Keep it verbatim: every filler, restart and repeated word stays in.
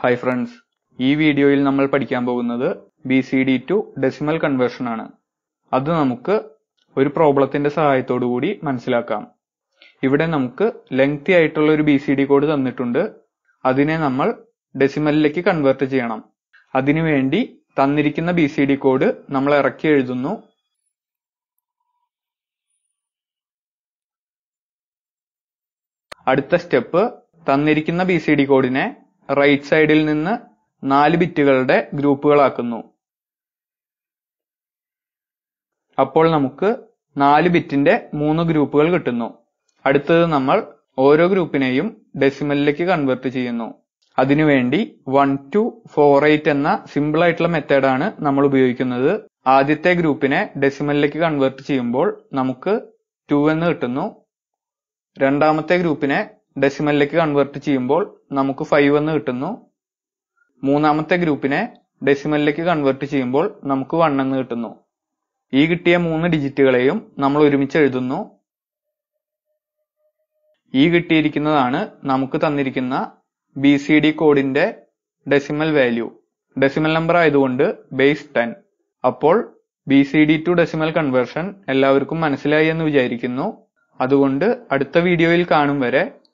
Hi friends, ഈ വീഡിയോയിൽ നമ്മൾ പഠിക്കാൻ പോകുന്നത് B C D to decimal conversion ആണ്. അത് നമുക്ക് ഒരു പ്രോബ്ലത്തിന്റെ സഹായത്തോടു കൂടി മനസ്സിലാക്കാം. ഇവിടെ നമുക്ക് ലെങ്തി ആയിട്ടുള്ള ഒരു B C D കോഡ് തന്നിട്ടുണ്ട്. അതിനെ നമ്മൾ ഡെസിമലിലേക്ക് കൺവേർട്ട് ചെയ്യണം. അതിനുവേണ്ടി തന്നിരിക്കുന്ന B C D കോഡ് നമ്മൾ ഇറക്കി എഴുതുന്നു. അടുത്ത സ്റ്റെപ്പ് തന്നിരിക്കുന്ന B C D കോഡിനെ റൈറ്റ് സൈഡിൽ നിന്ന് നാല് ബിറ്റുകളുടെ ഗ്രൂപ്പുകളാക്കുന്നു. അപ്പോൾ നമുക്ക് നാല് ബിറ്റിന്റെ മൂന്ന് ഗ്രൂപ്പുകൾ കിട്ടുന്നു. അടുത്തത് നമ്മൾ ഓരോ ഗ്രൂപ്പിനെയും ഡെസിമലിലേക്ക് കൺവേർട്ട് ചെയ്യുന്നു. അതിനുവേണ്ടി വൺ ടു ഫോർ എയ്റ്റ് എന്ന സിമ്പിൾ ആയിട്ടുള്ള മെത്തേഡാണ് നമ്മൾ ഉപയോഗിക്കുന്നത്. ആദ്യത്തെ ഗ്രൂപ്പിനെ ഡെസിമലിലേക്ക് കൺവേർട്ട് ചെയ്യുമ്പോൾ നമുക്ക് ടു എന്ന് കിട്ടുന്നു. രണ്ടാമത്തെ ഗ്രൂപ്പിനെ ഡെസിമലിലേക്ക് കൺവേർട്ട് ചെയ്യുമ്പോൾ നമുക്ക് ഫൈവ് എന്ന് കിട്ടുന്നു. മൂന്നാമത്തെ ഗ്രൂപ്പിനെ ഡെസിമലിലേക്ക് കൺവേർട്ട് ചെയ്യുമ്പോൾ നമുക്ക് വൺ എന്ന് കിട്ടുന്നു. ഈ കിട്ടിയ മൂന്ന് ഡിജിറ്റുകളെയും നമ്മൾ ഒരുമിച്ച് എഴുതുന്നു. ഈ കിട്ടിയിരിക്കുന്നതാണ് നമുക്ക് തന്നിരിക്കുന്ന B C D കോഡിന്റെ ഡെസിമൽ വാല്യൂ. ഡെസിമൽ നമ്പർ ആയതുകൊണ്ട് ബേസ് ടെൻ. അപ്പോൾ B C D to decimal conversion എല്ലാവർക്കും മനസ്സിലായി എന്ന് വിചാരിക്കുന്നു. അതുകൊണ്ട് അടുത്ത വീഡിയോയിൽ കാണും വരെ